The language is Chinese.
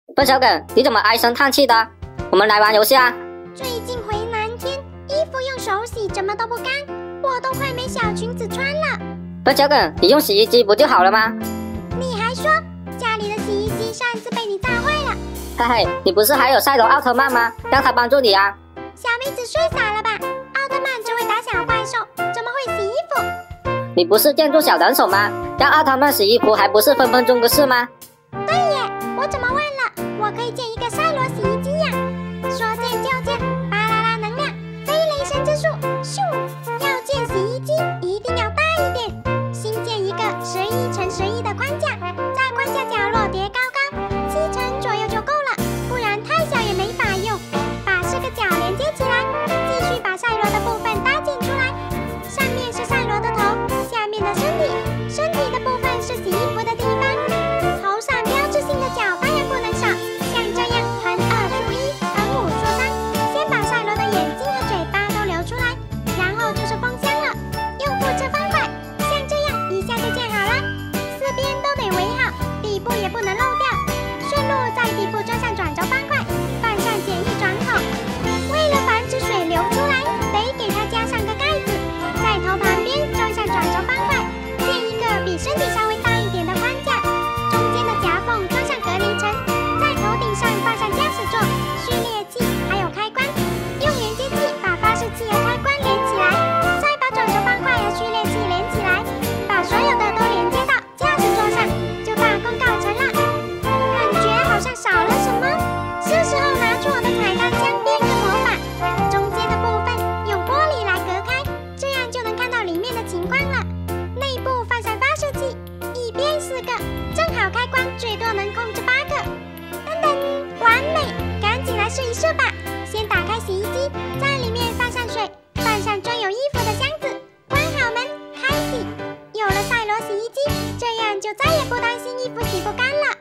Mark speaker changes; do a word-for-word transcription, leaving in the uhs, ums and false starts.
Speaker 1: 笨小梗，你怎么唉声叹气的？我们来玩游戏啊！
Speaker 2: 最近回南天，衣服用手洗怎么都不干，我都快没小裙子穿了。
Speaker 1: 笨小梗，你用洗衣机不就好了吗？
Speaker 2: 你还说家里的洗衣机上次被你炸坏了。
Speaker 1: 嘿嘿，你不是还有赛罗奥特曼吗？让他帮助你啊！
Speaker 2: 小妹子睡傻了吧？奥特曼只会打小怪兽，怎么会洗衣服？
Speaker 1: 你不是电助小能手吗？让奥特曼洗衣服还不是分分钟的事吗？
Speaker 2: 对耶，我怎么忘了？我可以建一个赛罗洗衣机呀！说建就建，巴啦啦能量，飞雷神之术，咻！要建洗衣机一定要大一点，新建一个十一乘十一的框架，在框架角落叠高高，七层左右就够了，不然太小也没法用。把四个角连接起来，继续把赛罗的部分搭建出来。上面是赛罗的头，下面的身体，身体的部分是洗衣服的地方。头上标志性的角当然不能少，像这样横二竖一，横五竖三。先把赛罗的眼睛和嘴巴都留出来，然后就是风箱了。用复制方块，像这样一下就建好了。四边都得围好，底部也不能漏掉。顺路在底部装上转轴方块，放上简易转口。为了防止水流出来，得给它加上个盖子。在头旁边装上转轴方块，建一个比身体稍微大一点的框架。中间的夹缝装上隔离层，在头顶上放上驾驶座、序列器还有开关。用连接器把发射器和开关连起来，再把转轴方块和序列器连起来，把所有的都连接到驾驶座上，就大功告成了。感觉好像少了什么，是时候拿出我的彩钢枪变个魔法，中间的部分用玻璃来隔开，这样就能看到里面的情况了。内部放上发射器，一边四个，正好开关最多能控制八个。噔噔，完美！赶紧来试一试吧。先打开洗衣机，在里面放上水，放上装有衣服的箱子，关好门，开洗。有了赛罗洗衣机，这样就再也不担心衣服洗不干了。